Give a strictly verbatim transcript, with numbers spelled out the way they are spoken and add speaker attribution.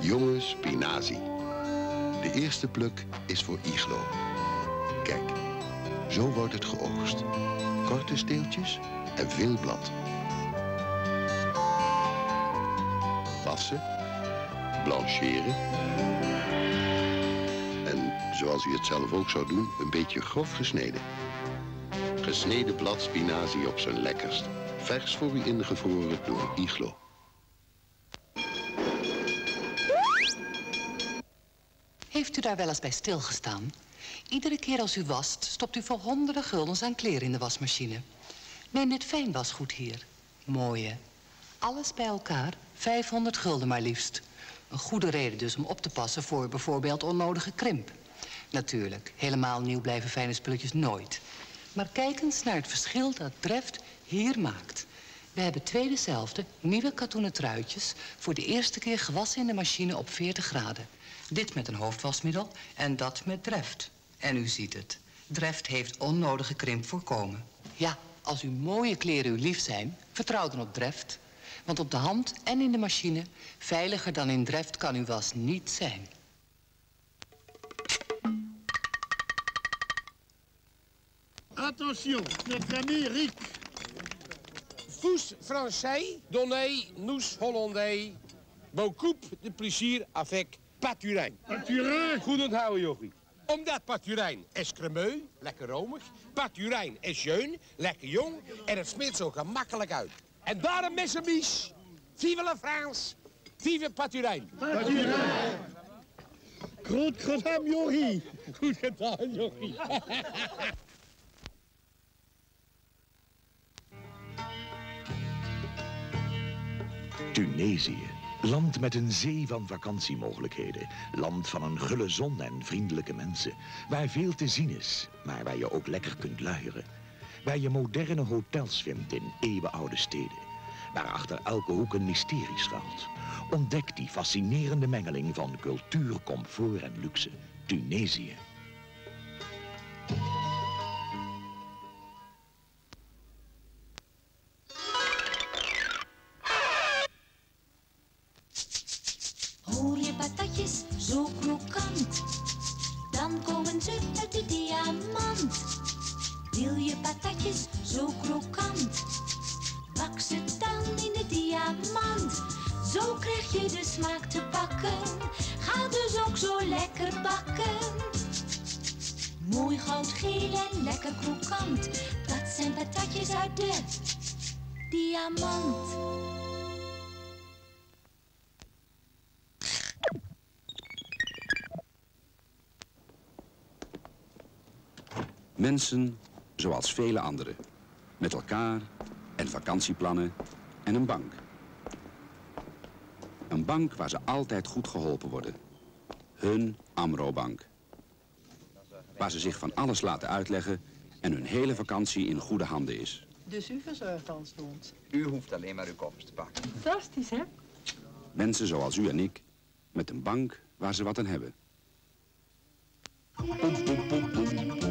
Speaker 1: Jonge spinazie. De eerste pluk is voor Iglo. Kijk, zo wordt het geoogst. Korte steeltjes en veel blad. Wassen, blancheren. En, zoals u het zelf ook zou doen, een beetje grof gesneden. Gesneden blad spinazie op zijn lekkerst. Vers voor u ingevroren door Iglo.
Speaker 2: Heeft u daar wel eens bij stilgestaan? Iedere keer als u wast, stopt u voor honderden guldens aan kleren in de wasmachine. Neem dit fijnwasgoed hier. Mooie. Alles bij elkaar, vijfhonderd gulden maar liefst. Een goede reden dus om op te passen voor bijvoorbeeld onnodige krimp. Natuurlijk, helemaal nieuw blijven fijne spulletjes nooit. Maar kijk eens naar het verschil dat Dreft hier maakt. We hebben twee dezelfde, nieuwe katoenen truitjes, voor de eerste keer gewassen in de machine op veertig graden. Dit met een hoofdwasmiddel en dat met Dreft. En u ziet het. Dreft heeft onnodige krimp voorkomen. Ja, als uw mooie kleren u lief zijn, vertrouw dan op Dreft. Want op de hand en in de machine, veiliger dan in Dreft kan uw was niet zijn.
Speaker 3: Attention, notre ami Rick.
Speaker 4: Fous français, donnez, nous hollandais. Beaucoup de plezier avec Paturein.
Speaker 3: Paturein?
Speaker 4: Goed onthouden, jochie. Omdat Paturein is cremeux, lekker romig. Paturein is jeun, lekker jong. En het smeert zo gemakkelijk uit. En daarom, mes amis, vive la France, vive Paturein.
Speaker 3: Paturein. Goed gedaan, jochie. Goed gedaan, jochie.
Speaker 5: Tunesië. Land met een zee van vakantiemogelijkheden. Land van een gulle zon en vriendelijke mensen. Waar veel te zien is, maar waar je ook lekker kunt luieren. Waar je moderne hotels vindt in eeuwenoude steden. Waar achter elke hoek een mysterie schuilt. Ontdek die fascinerende mengeling van cultuur, comfort en luxe. Tunesië.
Speaker 6: Hoor je patatjes zo krokant, dan komen ze uit de diamant. Wil je patatjes zo krokant, bak ze dan in de diamant. Zo krijg je de smaak te pakken, ga dus ook zo lekker bakken. Mooi goudgeel en lekker krokant, dat zijn patatjes uit de diamant.
Speaker 7: Mensen zoals vele anderen. Met elkaar en vakantieplannen en een bank. Een bank waar ze altijd goed geholpen worden. Hun Amro-bank. Waar ze zich van alles laten uitleggen en hun hele vakantie in goede handen is.
Speaker 8: Dus u verzorgt ons voor ons?
Speaker 9: U hoeft alleen maar uw koffers te pakken.
Speaker 8: Fantastisch, hè?
Speaker 7: Mensen zoals u en ik, met een bank waar ze wat aan hebben. Poem, poem, poem, poem.